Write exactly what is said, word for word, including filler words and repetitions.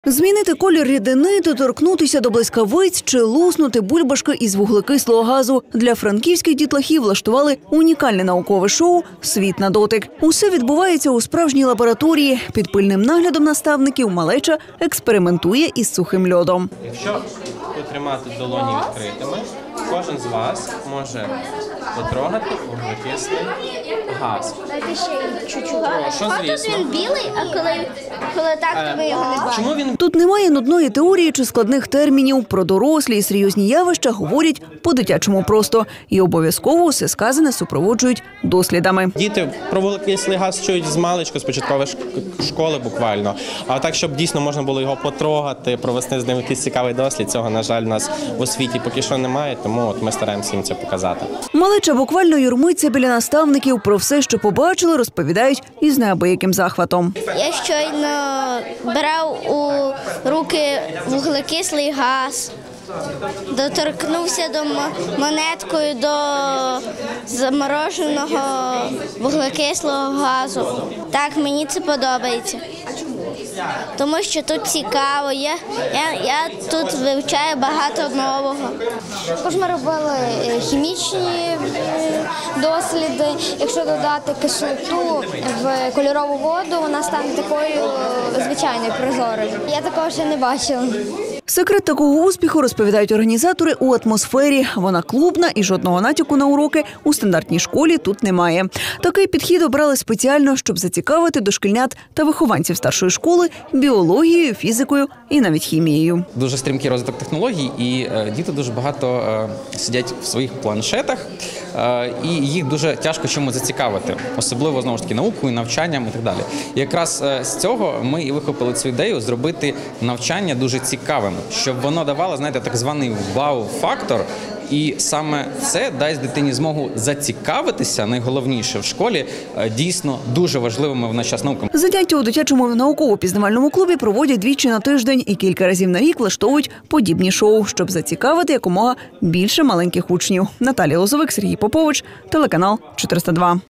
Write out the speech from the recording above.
Змінити колір рідини, доторкнутися до блискавиць чи луснути бульбашки із вуглекислого газу. Для франківських дітлахів влаштували унікальне наукове шоу «Світ на дотик». Усе відбувається у справжній лабораторії. Під пильним наглядом наставників малеча експериментує із сухим льодом. Якщо потримати долоні відкритими, кожен з вас може потрогати вуглекислий газ. Дайте ще чуть-чуть. Що, звісно. Він білий, а коли, коли так, то ви його не бачите. Чому він Тут немає нудної теорії чи складних термінів. Про дорослі і серйозні явища говорять по-дитячому просто. І обов'язково усе сказане супроводжують дослідами. Діти про вуглекислий газ чують з маличку, з початкової школи буквально. А так, щоб дійсно можна було його потрогати, провести з ним якийсь цікавий дослід, цього, на жаль, у нас в освіті поки що немає, тому от ми стараємося їм це показати. Малеча буквально юрмиться біля наставників. Про все, що побачили, розповідають із неабияким захватом. Я щойно брав у руки вуглекислий газ, доторкнувся до монеткою до замороженого вуглекислого газу. Так, мені це подобається. Тому що тут цікаво, я, я, я тут вивчаю багато нового. Також ми робили хімічні досліди. Якщо додати кислоту в кольорову воду, вона стане такою звичайною, прозорою. Я такого ще не бачила. Секрет такого успіху, розповідають організатори, у атмосфері. Вона клубна і жодного натяку на уроки у стандартній школі тут немає. Такий підхід обрали спеціально, щоб зацікавити дошкільнят та вихованців старшої школи біологією, фізикою і навіть хімією. Дуже стрімкий розвиток технологій, і е, діти дуже багато е, сидять в своїх планшетах, е, і їх дуже тяжко чомусь зацікавити, особливо, знову ж таки, наукою, навчанням і так далі. І якраз е, з цього ми і вихопили цю ідею зробити навчання дуже цікавим, щоб воно давало, знаєте, так званий вау-фактор. І саме це дасть дитині змогу зацікавитися, найголовніше в школі, дійсно дуже важливими в наш час науками. Заняття у дитячому науково-пізнавальному клубі проводять двічі на тиждень і кілька разів на рік влаштовують подібні шоу, щоб зацікавити якомога більше маленьких учнів. Наталія Лозовик, Сергій Попович, телеканал чотириста два.